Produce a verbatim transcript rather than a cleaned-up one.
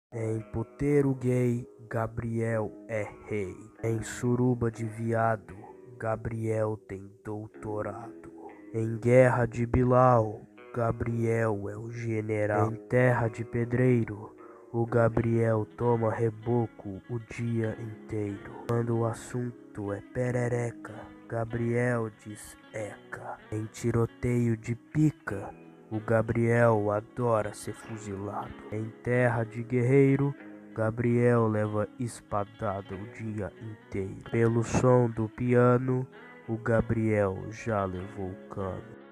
Em puteiro gay, Gabriel é rei. Em suruba de viado, Gabriel tem doutorado. Em guerra de Bilal, Gabriel é o general. Em terra de pedreiro, o Gabriel toma reboco o dia inteiro. Quando o assunto é perereca, Gabriel diz eca. Em tiroteio de pica, o Gabriel adora ser fuzilado. Em terra de guerreiro, Gabriel leva espadada o dia inteiro. Pelo som do piano, o Gabriel já levou cano.